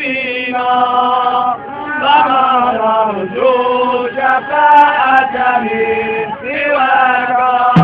فينا فما نرجو شفاعة من سواك.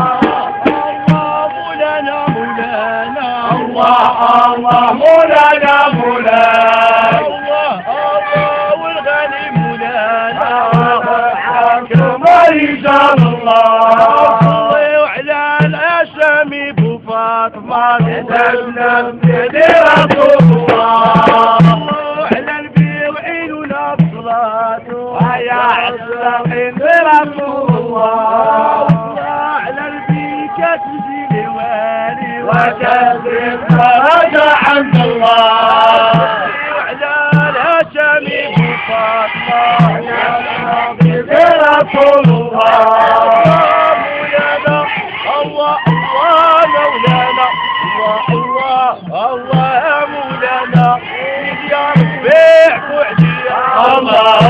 الله مولانا مولانا والغني مولانا حاكم رجال الله وعلى الأسامي بفاطمة تسلم سيدي رسول الله وعلى البيع وعيننا الصلاة ويا عسلم سيدي رسول الله وعلى البيع تنزيل والي وتسلم فرجع عند الله وعلى الأسامي بفاطمة سيدي رسول الله مولانا الله مولانا الله مولانا يا ربيع وعليا الله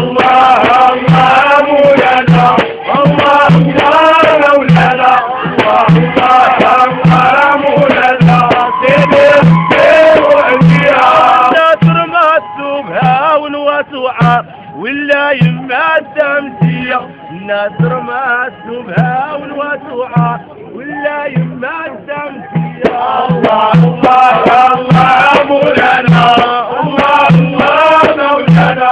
مولانا الله مولانا الله مولانا سيدي وعليا ناصر ما السبها ونوسعا ولا يما التمسية ناصر ما السبها ونوسعا ولا يما التمسية الله مولانا الله مولانا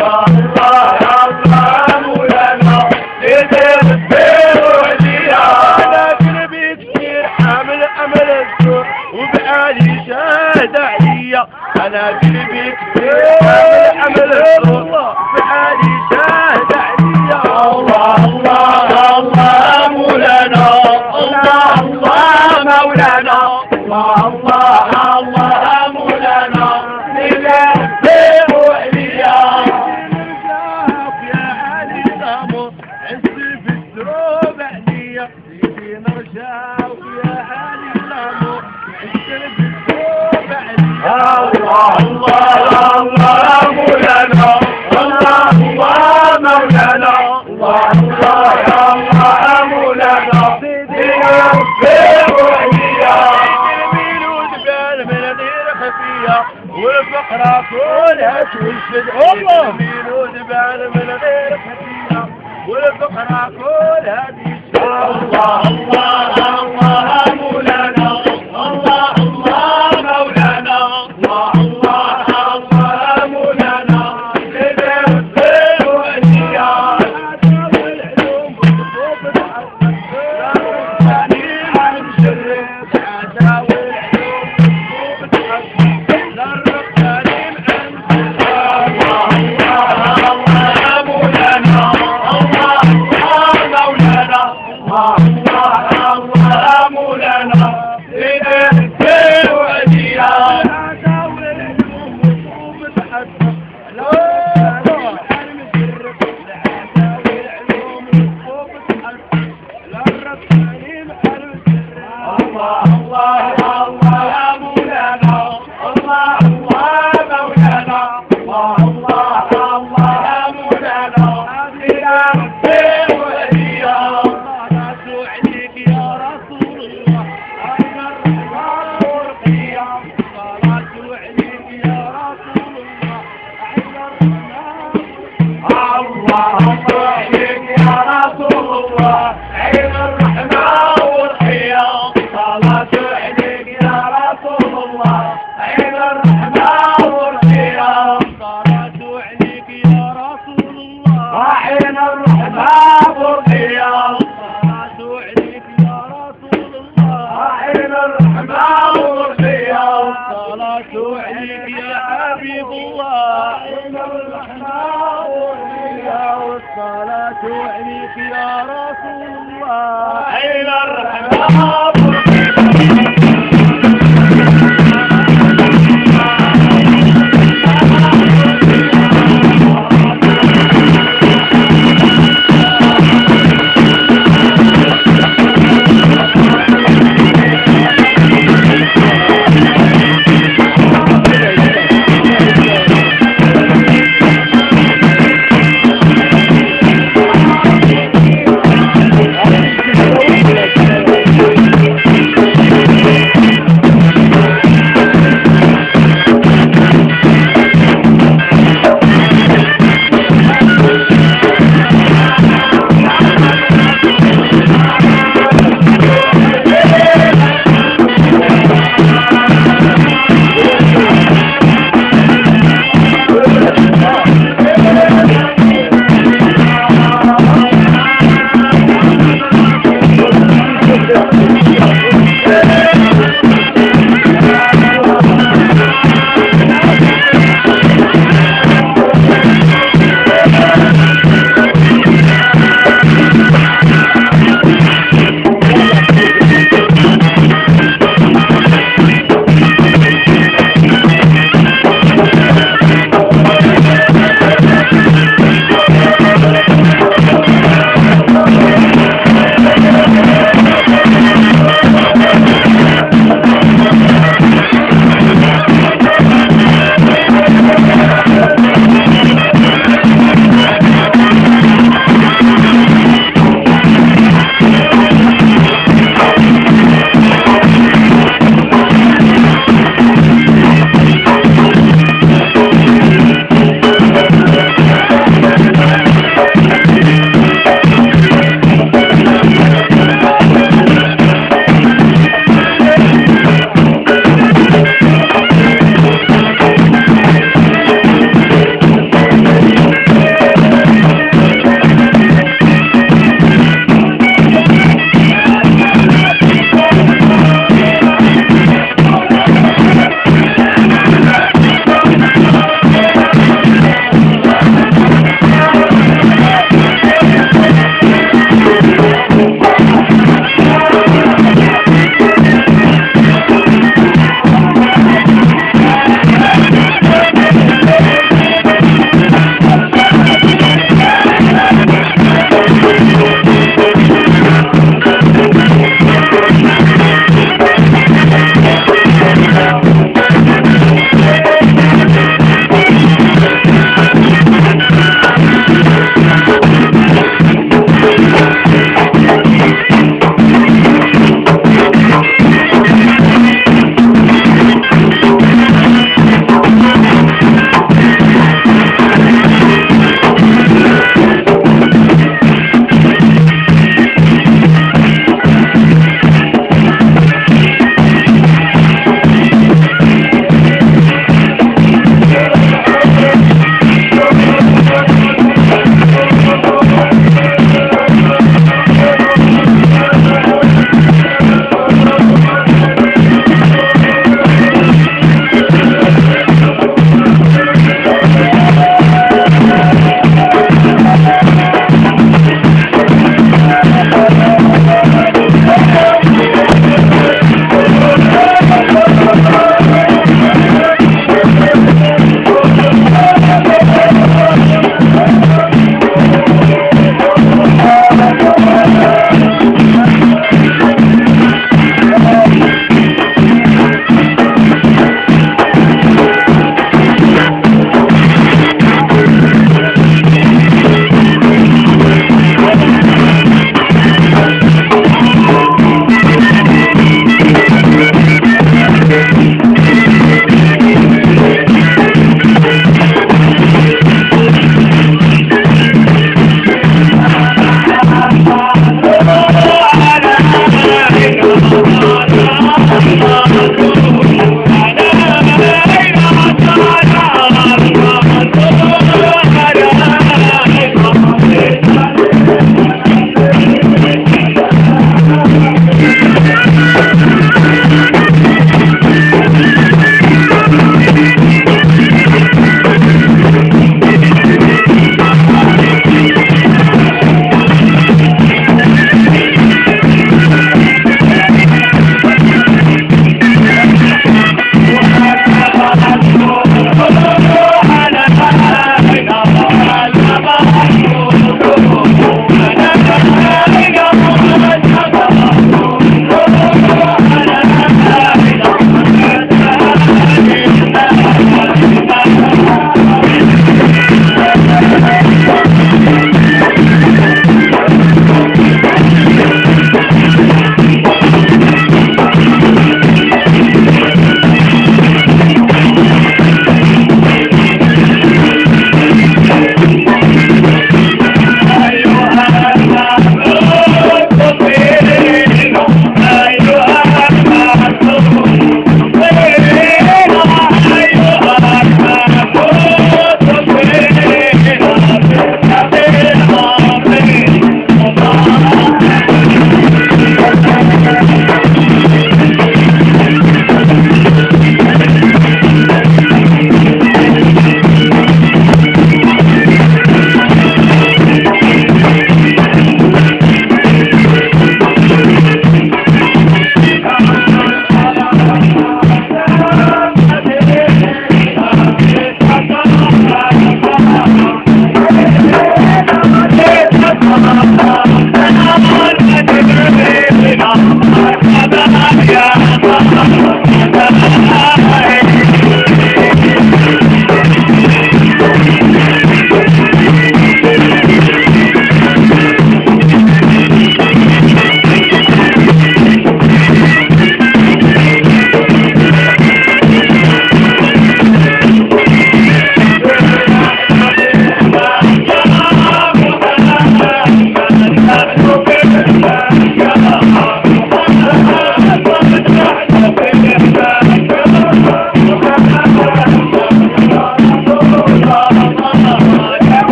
الله مولانا سيدي وعليا أنا قلبي كثير حامل أمل الزور وبعالي شاهد عليا أنا قلبي كثير حامل أمل الزور وبعالي شاهد عليا الله مولانا الله مولانا الله مولانا سيدي وعليا يا علي الأمر عزي في الدروب عليا سيدي نرجعك يا علي الأمر عزي في الدروب عليا الله مولانا الله مولانا الله مولانا سيدي وعليا اليمين والجبال من غير خفية والفقرة كلها تنشد اليمين والجبال من غير خفية والفقرة كلها تنشد الله مولانا الله مولانا الله مولانا سيدي وعليا الصلاة عليك يا رسول الله عين الرحمن